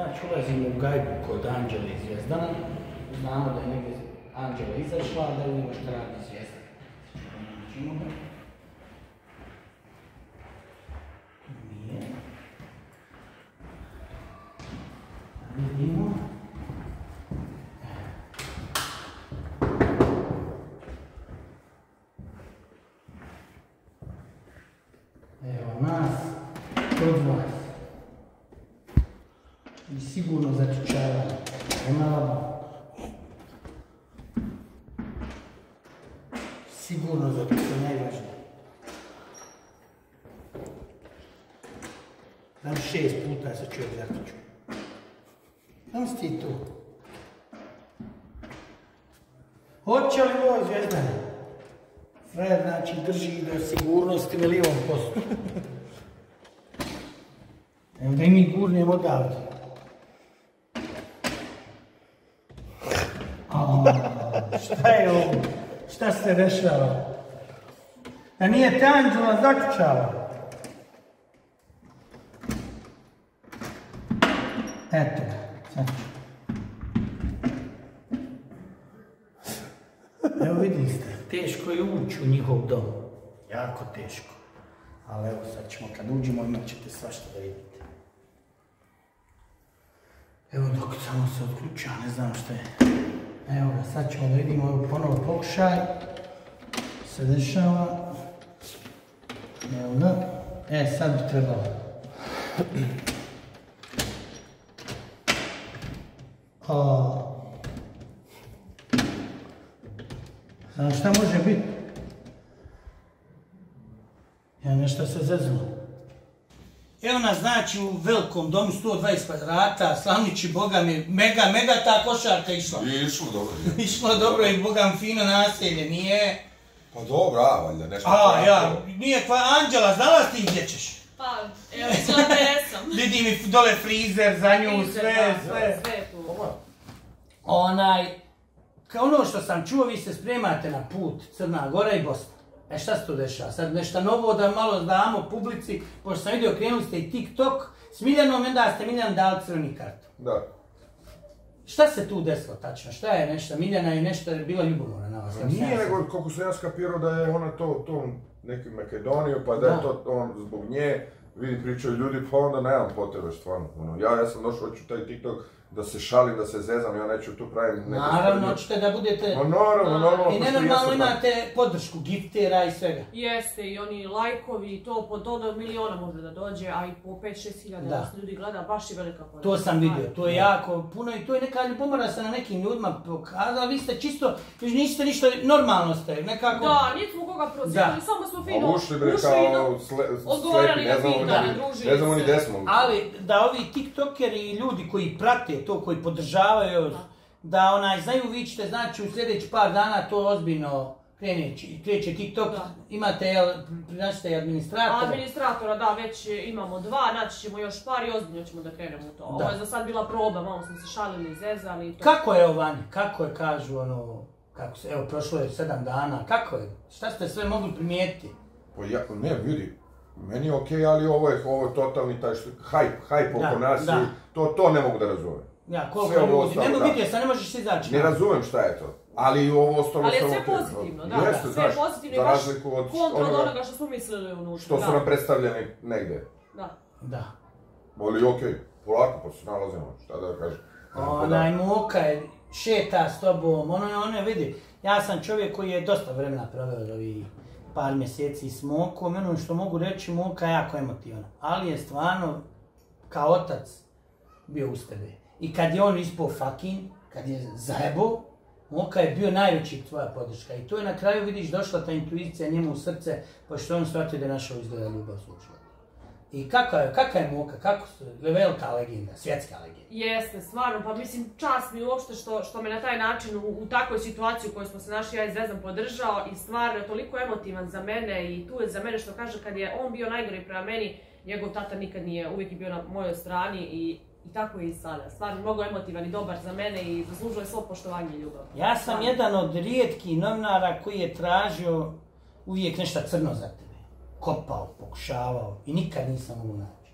Znači, ulazimo u gajbu kod Anđele i Zvijezdana. Znamo da je negdje Anđela izašla, da je vidimo šta radi Zvijezdan. Naćemo ga. Nije. Vidimo. Evo nas, kod vas. I sigurno začučavanje. Nemala. Sigurno zato što je najvažnije. Znam 6 puta se čovjek zaključio. Znam si ti tu. Hoće li ovo Zvijezdane? Fred, znači, drži do sigurnosti milion posto. Evo da i mi gurnemo odavde. Šta je ovo? Šta se dešava? Da nije te Anđela zaključala? Eto ga, sad ću. Evo vidite, teško je ući u njihov dom. Jako teško. Ali evo sad ćemo, kad uđemo imat ćete svašta da vidite. Evo dok samo se odključa, ne znam šta je. Evo ga, sad ćemo da vidimo, evo ponovo pokušaj. Se dešava. Evo ga. Sad bi trebalo. Znam šta može biti? Ja nešto se zeznuo. Evo nas znači u velikom domu, 120 kvadrata, slavnići, boga mi, mega ta košarka išla. I išlo dobro. Išlo dobro i boga mi fino naselje, nije? Pa dobro, valjda nešto. Nije Anđela, znala ti gdje ćeš? Pa, evo, sada jesam. Vidi mi dole frizer za nju, sve. Sve tu. Kao ono što sam čuo, vi se spremate na put Crna Gora i Bosna. Šta se tu dešava? Sad nešto novo da malo damo publici, pošto sam vidio, krenuli ste i TikTok s Miljanom, onda ste Miljan dali crveni kartu. Da. Šta se tu desilo tačno? Šta je nešto? Miljana je nešto bila ljubomorna na vas? Nije, nego koliko sam ja skapirao da je ona to neki Makedoniju, pa da je to on zbog nje, vidi pričaju ljudi, pa onda nemam potrebe stvarno. Ja sam došao, hoću taj TikTok da se šalim, da se zezam, ja neću tu pravim neko... Naravno, hoćete da budete... Naravno. I nenormalno imate podršku giftera i svega. Jeste, i oni lajkovi i to, do miliona može da dođe, a i po 5-6 hiljada da ljudi gleda, baš je velika podrška. To sam vidio, to je jako puno i to je neka ljubomora se na nekim ljudima pokazala, vi ste čisto, niste ništa, normalno ste, nekako... Da, nismo koga prozirali, samo smo fino ušli kao odgovarali na pitanje, družili ne znamo ni gdje smo. Ali da ovi tiktokeri i ljudi koji prate to, koji podržavaju, da znaju vi ćete, znači u sljedeći par dana to ozbiljno kreće TikTok, imate, prinačite i administratora? Administratora, da, već imamo 2, naći ćemo još par i ozbiljno ćemo da krenemo u to. Ovo je za sad bila proba, malo smo se šalili, zezali i to. Kako je Vani? Kako je, kažu evo, prošlo je 7 dana, kako je? Šta ste sve mogli primijetiti? Pa ne, vidi, meni je okej, ali ovo je totalni taj hajp oko nas i to ne mogu da razumem. Ja, koliko ljudi, vidio sam, ne možeš si izaći. Ne razumem šta je to, ali ovo ostalo sam okej. Ali je sve pozitivno, da, sve je pozitivno i baš kontra od onoga što smo mislili unutra. Što su nam predstavljeni negde. Da. Ali okej, polako pa se nalazimo, šta da kažem. Moka je, šeta s tobom, vidi, ja sam čovjek koji je dosta vremena proveo od ovih par mjeseci s Mokom, ono što mogu reći, Moka je jako emotivna, ali je stvarno kao otac bio uz tebe. I kad je on ispao fucking, kad je zajebo, Moka je bio najveći tvoja podrška. I to je na kraju, vidiš, došla ta intuicija njemu u srce, pošto on shvatio da je našao izgleda ljubav svog života. I kakva je Moka, velika legenda, svjetska legenda. Jeste, stvarno, pa mislim čast mi uopšte što me na taj način u takvoj situaciji u kojoj smo se našli ja i Zvezdan podržao i stvarno je toliko emotivan za mene i tu je za mene što kaže kad je on bio najgori prema meni, njegov tata nikad nije, uvijek je bio na mojoj strani i tako je i sada. Stvarno mnogo emotivan i dobar za mene i zaslužuje svo poštovanje i ljubav. Ja sam jedan od rijetkih novinara koji je tražio uvijek nešto crno za tebe. Kopao, pokušavao i nikad nisam mogu naći.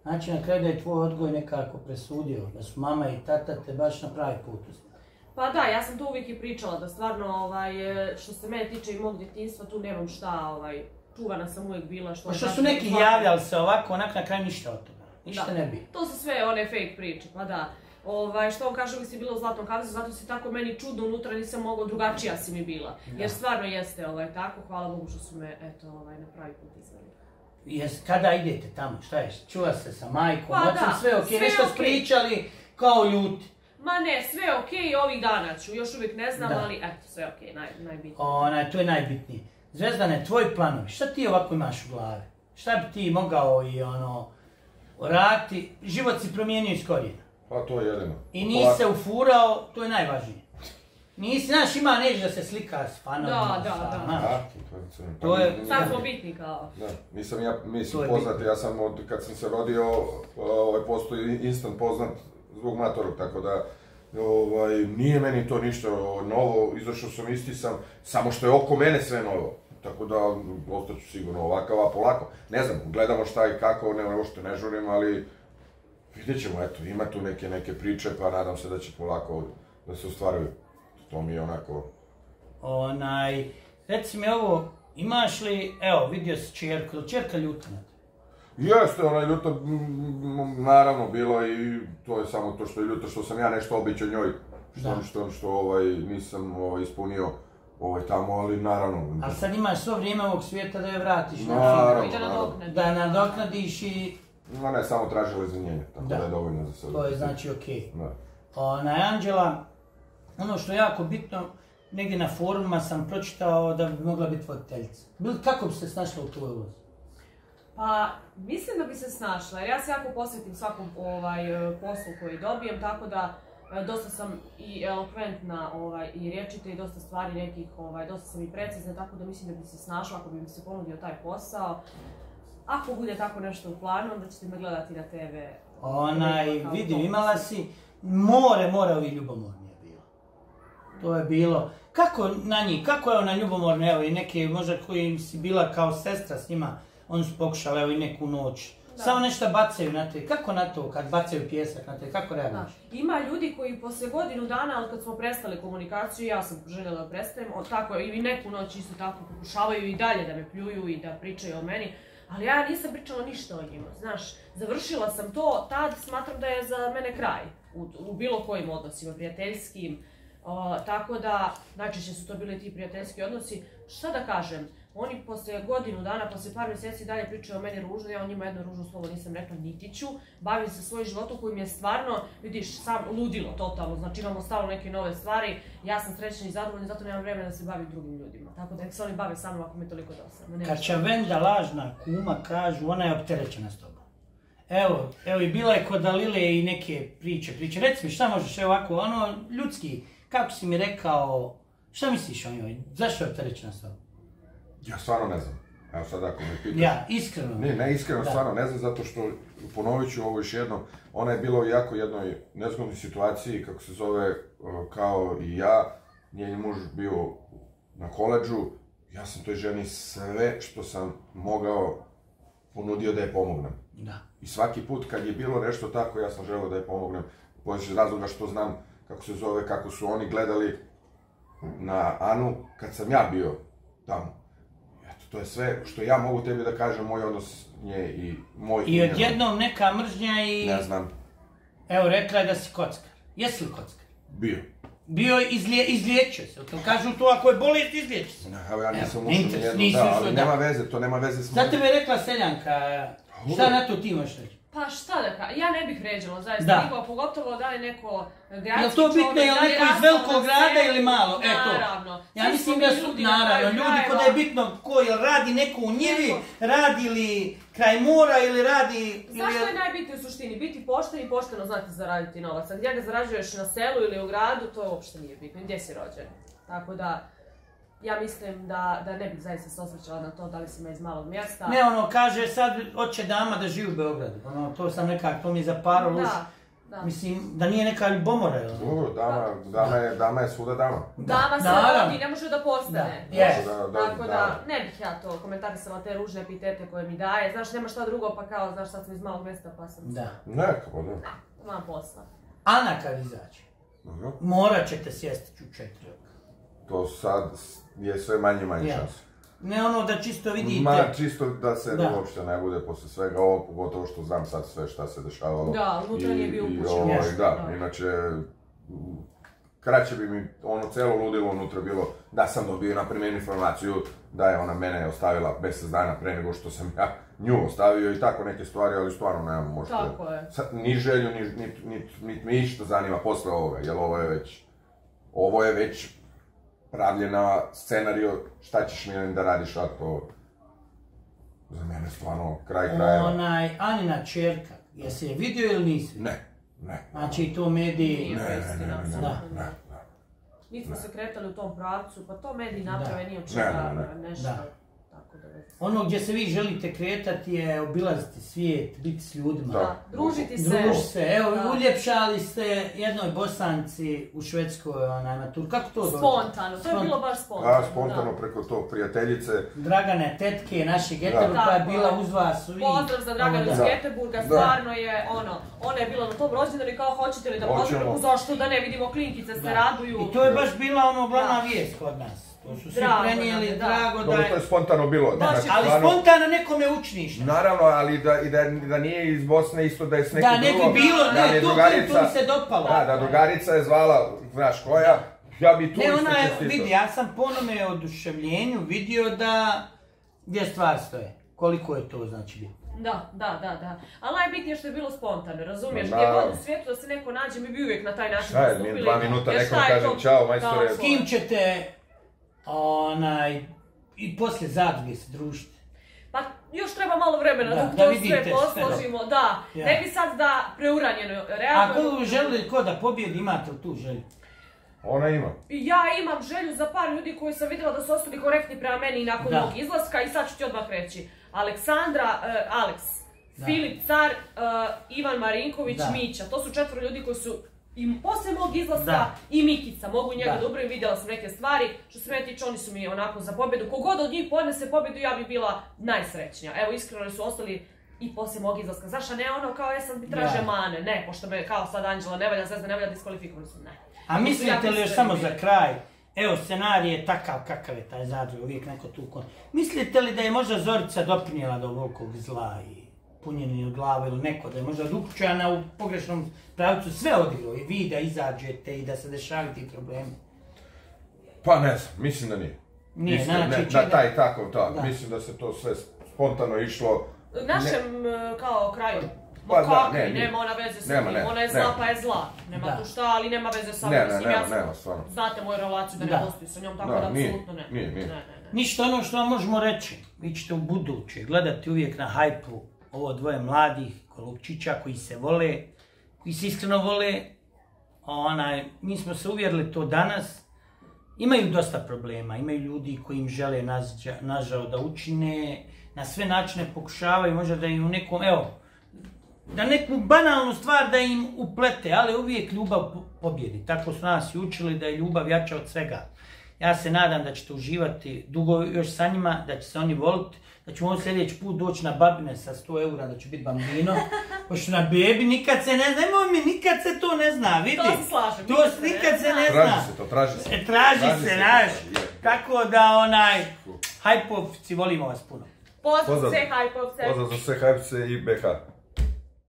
Znači na kraju da je tvoj odgoj nekako presudio, da su mama i tata te baš na pravi put usmjerili. Pa da, ja sam to uvijek i pričala, da stvarno, što se mene tiče i mog djetinjstva, tu nemam šta, čuvana sam uvijek bila. Što su neki javljali se ovako, onak na kraju ništa od toga, ništa ne bi. To su sve one fake priče, pa da. Što on kaže, uvijek si bila u zlatnom kavezu, zato si tako meni čudno unutra, nisam mogla, drugačija si mi bila. Jer stvarno jeste tako, hvala Bogu što su me, na pravi put izveli. Kada idete tamo, šta je, čula se sa majkom, Pa da, sve okej, nešto spričali kao ljuti. Ma ne, sve okej, ovih dana ću, još uvijek ne znam, ali eto, sve okej, najbitnije. To je najbitnije. Zvezdane, tvoji planovi, šta ti ovako imaš u glavi? Šta bi ti mogao raditi, život si promijenio iz korijena. Pa to je jedino. I nisi se ufurao, to je najvažnije. Nisi, znaš, ima neće da se slika s fanovima. Da. Sad smo bitni kao. Da, mislim poznat, ja sam kad sam se rodio, postoji instant poznat zbog matorog, tako da nije meni to ništa novo, izašao sam isti sam, samo što je oko mene sve novo. Tako da ostaću sigurno ovakav, a polako. Ne znam, gledamo šta i kako, uopšte ne žurim, ali vidjet ćemo, eto, ima tu neke priče, pa nadam se da će polako da se ostvaruju. To mi je onako... Reci mi ovo, imaš li, evo, vidio si čerku, ili čerka ljuta na te? Jeste, ona je ljuta, naravno, bilo i to je samo to što je ljuta, što sam ja nešto običao njoj, što nisam ispunio tamo, ali naravno... A sad imaš svo vrijeme ovog svijeta da je vratiš na naravno. Da nadoknadiš i... No ne, samo tražila izvinjenje, tako da je dovoljno za sve. To je znači okej. Anđela, ono što je jako bitno, negdje na forumima sam pročitao da bi mogla biti voditeljica. Kako bi se snašla u tvoj ulozi? Pa, mislim da bi se snašla, jer ja se jako posvetim svakom poslu koji dobijem, tako da dosta sam i elokventna i rječita i dosta stvari nekih, dosta sam i precizna, tako da mislim da bi se snašla ako bi mi se ponudio taj posao. Ako bude tako nešto u planu, onda ćete me gledati na TV. Vidim, imala si more ovih ljubomornije bilo. To je bilo. Kako na njih, kako je ona ljubomorna, evo i neke možda koji si bila kao sestra s njima, oni su pokušali evo i neku noć. Samo nešto bacaju na te, kako na to kad bacaju pijesak na te, kako reaguješ? Ima ljudi koji poslije godinu dana, ali kad smo prestali komunikaciju, ja sam željela da prestajem, tako i neku noć isto tako pokušavaju i dalje da me pljuju i da pričaju o meni. Ali ja nisam pričala ništa o njima, znaš, završila sam to, tad smatram da je za mene kraj, u bilo kojim odnosima, prijateljskim, tako da, najčešće su to bili ti prijateljski odnosi, šta da kažem, oni poslije godinu dana, poslije par mjeseci dalje pričaju o meni ružno, ja o njima jedno ružno slovo nisam rekla niti ću, bavim se svojim životom koji mi je stvarno, vidiš, sam ludilo totalno, znači imamo stalno neke nove stvari, ja sam srećna i zadovoljna, zato nemam vremena da se bavim drugim ljudima, tako da nek se oni bave sa mnom ako mi je toliko dosadno. Kačavenda lažna kuma kažu, ona je opterećena s tobom. Evo i bila je kod Dalile i neke priče, reci mi šta možeš, evo ovako, ljudski, kako si mi rekao, šta misliš o njoj, zašto je opterećena s tobom? Ja stvarno ne znam. Evo sad ako me pitaš. Ja, iskreno. Ne, iskreno stvarno ne znam, zato što, ponovit ću ovo još jednom, ona je bila u jako jednoj nezgodnoj situaciji, kako se zove, kao i ja, njen muž bio na koledžu, ja sam toj ženi sve što sam mogao ponudio da je pomognem. I svaki put kad je bilo nešto tako, ja sam želeo da je pomognem, iz razloga što znam kako se zove, kako su oni gledali na Anu kad sam ja bio tamo. To je sve što ja mogu tebi da kažem, moj odnos nje i moj... I odjednom neka mržnja i... Ne znam. Evo, rekla je da si kockar. Jesi li kockar? Bio izliječio se. Kažu to, ako je bolest, izliječi se. Evo, ja nisam ušao nijedno, ali nema veze, to nema veze s mojim. Zato je rekla Seljanka, šta na to ti imaš reći? Pa šta da kažem, ja ne bih ređala zaista nikoga, pogotovo da li neko gradski čovjek... Je to bitno, je li neko iz velikog grada ili malo? Naravno. Ja mislim da su, naravno, ljudi kod je bitno ko, jel radi neko u njivi, radi li kraj mora ili radi... Znaš što je najbitnije u suštini? Biti pošten i pošteno znati zaraditi novac. A gdje ga zarađuješ na selu ili u gradu, to uopšte nije bitno. Gdje si rođen? Tako da... Ja mislim da ne bih zaista se osvrćala na to da li si me iz malog mjesta. Ne, kaže sad hoće dama da živi u Beogradu. To sam nekako, to mi je zaparalo. Mislim, da nije neka ljubomora, jel? Dama je svuda dama. Dama se rodi, ne može da postane. Tako da, ne bih ja to komentarisala te ružne epitete koje mi daje. Znaš, nema šta drugo, pa kao, znaš, sad sam iz malog mjesta, pa sam... Da. Nekako, da. Imam posla. Ana kad izađe, morat ćete sjesti u 4 oka. To sad je sve manje šans. Ne ono da čisto vidite... Ma, čisto da se uopšte ne bude posle svega ovo, pogotovo što znam sad sve šta se dešavalo. Da, unutra nije bio upućen. Da, inače, kraće bi mi celo ludilo unutra bilo da sam dobio, na primjer, informaciju da je ona mene ostavila mjesec dana pre nego što sam ja nju ostavio i tako neke stvari, ali stvarno nemam možda... Tako je. Ni želju, ni me išta zanima posle ovoga, jer ovo je već pravljena scenario, šta ćeš mi da radiš, a to za mene stvarno kraj krajeva. Anina čerka, jesi je vidio ili nisi? Ne. Znači to mediji... Ne. Mi smo se kretali u tom pravcu, pa to mediji naprave nije od čega nešto. Ono gdje se vi želite kretati je obilaziti svijet, biti s ljudima. Da, družiti se. Evo, uljepšali ste jednoj Bosanci u Švedskoj maturu. Kako to dođe? Spontano, to je bilo baš spontano. Spontano preko tog prijateljice. Dragane, tetke, naše Geteborg koja je bila uz vas. Pozdrav za Draganu iz Geteborga, stvarno je ona je bila na tom rođendanu i kao hoćete li da pozdravimo, zašto da ne vidimo, klinkice se raduju. I to je baš bila glavna vijest kod nas. To su svi prenijeli, drago da je... To je spontano bilo. Ali spontano nekome učiniš. Naravno, ali da nije iz Bosne isto da je s nekim drugom. Da, ne bi bilo, to mi se dopalo. Da, drugarica je zvala, znaš koja, ja bi tu isto čestito. Vidi, ja sam po onome oduševljenju vidio da gdje stvar stoje. Koliko je to znači bilo. Da. Ali najbitnije što je bilo spontano, razumiješ? Gdje god u svijetu da se neko nađe, mi bi uvijek na taj način postupili. 2 minuta nekom kažem čao, majstore. S kim ćete i poslije zadruge se družiti? Pa još treba malo vremena dok to sve posložimo, da. Ne bi sad da preuranjeno reagujemo. A ko želi da pobjedi, imate li tu želju? Ona ima. Ja imam želju za par ljudi koji sam vidjela da su ostali korektni prema meni nakon mog izlaska i sad ću ti odmah reći. Aleksandra, Filip Car, Ivan Marinković, Mića. To su 4 ljudi koji su i poslije mog izlaska i Mikica. Mogu njega dobro i vidjela sam neke stvari. Što se mene tiče, oni su mi onako za pobjedu. Kogod od njih podnese pobjedu, ja bi bila najsrećnija. Evo, iskreno su ostali i poslije mog izlaska. Znaš, a ne ono kao sam bi traže mane. Ne, pošto me kao sad Anđela ne valja, Zvezda ne valja, diskvalifikovali su. Ne. A mislite li još samo za kraj, evo scenarij je takav kakav je taj zadruga, uvijek neko tu mislite li da je možda Zorica doprinijela do ovolikog zla i punjeni od glave ili neko da je možda upućena u pogrešnom pravcu sve odigrao i vi da izađete i da se dešavaju ti problemi? Pa ne znam, mislim da nije. Nije, znači da taj takav, mislim da se to sve spontano išlo. Našem kao kraju. Ma kakvi, nema ona veze sa njim, ona je zla pa je zla. Nema tu šta, ali nema veze sa mnom. Nema, stvarno. Znate moju relaciju da ne postoji sa njom, tako da apsolutno ne. Nije. Ništa, ono što vam možemo reći, vi ćete u buduće gledati uvijek na hajpu ovo dvoje mladih golubčića koji se vole, koji se iskreno vole. Mi smo se uvjerili to danas. Imaju dosta problema, imaju ljudi koji im žele nažao da učine, na sve načine pokušavaju, možda da im u nekom, da neku banalnu stvar da im uplete, ali uvijek ljubav pobjedi. Tako su nas i učili da je ljubav jača od svega. Ja se nadam da ćete uživati dugo još sa njima, da će se oni voliti, da ćemo sljedeći put doći na babine sa 100 eura, da će biti bambino. Pošto na bebi nikad se ne zna, nikad se to ne zna, vidi. To se slažem. To nikad se ne zna. Traži se. Traži se, znaš. Tako da hajpovci, volimo vas puno. Pozdrav za sve hajpovce. Pozdrav za sve hajpovce i BH.